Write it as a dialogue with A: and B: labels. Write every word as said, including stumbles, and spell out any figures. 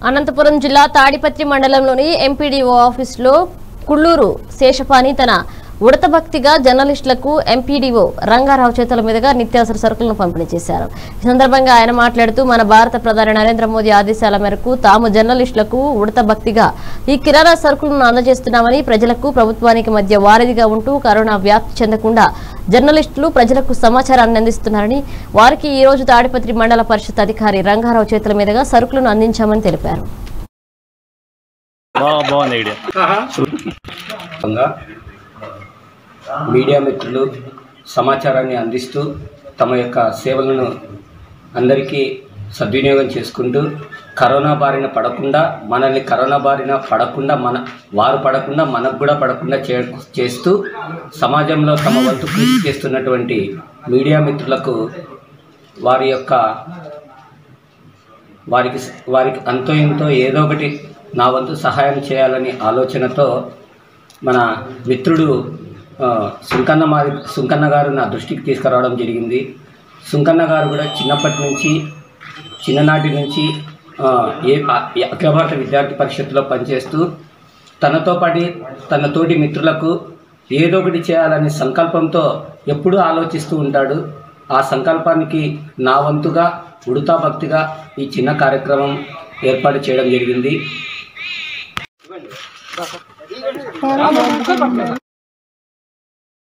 A: అనంతపురం జిల్లా తాడిపత్రి మండలంలోని ఎంపీడీఓ ఆఫీసులో కుళ్ళూరు శేషపాని తన ఉడత భక్తిగా జర్నలిస్టులకు ఎంపీడీఓ రంగారావు చేతుల మీదుగా నిత్యావసర సరుకులను పంపిణీ చేశారు। ఈ సందర్భంగా ఆయన మాట్లాడుతూ మన భారత ప్రధాని నరేంద్ర మోదీ ఆదేశాల మేరకు తాము జర్నలిస్టులకు ఉడత భక్తిగా ఈ కిరాణా సరుకులను అందజేస్తున్నామని, ప్రజలకు ప్రభుత్వానికి మధ్య వారధిగా ఉంటూ కరోనా వ్యాప్తి చెందకుండా జర్నలిస్టులు ప్రజలకు సమాచారాన్ని అందిస్తున్నారని, వారికి ఈ రోజు తాడిపత్రి మండల పరిషత్ అధికారి రంగారావు చేతుల మీదుగా సరుకులను అందించామని తెలిపారు।
B: మీడియా మిత్రులు సమాచారాన్ని అందిస్తూ తమ యొక్క సేవలను అందరికీ సద్వినియోగం చేసుకుంటూ కరోనా బారిన పడకుండా మనల్ని కరోనా బారిన పడకుండా మన వారు పడకుండా మనకు కూడా పడకుండా చేస్తూ సమాజంలో తమ వంతు కృషి చేస్తున్నటువంటి మీడియా మిత్రులకు వారి యొక్క వారికి వారికి అంతో ఇంతో ఏదో ఒకటి నా వంతు సహాయం చేయాలని ఆలోచనతో మన మిత్రుడు సుంకన్న మారి సుంకన్న గారు నా దృష్టికి తీసుకురావడం జరిగింది। సుంకన్న గారు కూడా చిన్నప్పటి నుంచి చిన్ననాటి నుంచి ఏ అఖిల భారత విద్యార్థి పరిషత్తులో పనిచేస్తూ తనతో పాటు తన తోటి మిత్రులకు ఏదో ఒకటి చేయాలనే సంకల్పంతో ఎప్పుడూ ఆలోచిస్తూ ఉంటాడు। ఆ సంకల్పానికి నా వంతుగా ఉడతా భక్తిగా ఈ చిన్న కార్యక్రమం ఏర్పాటు చేయడం జరిగింది।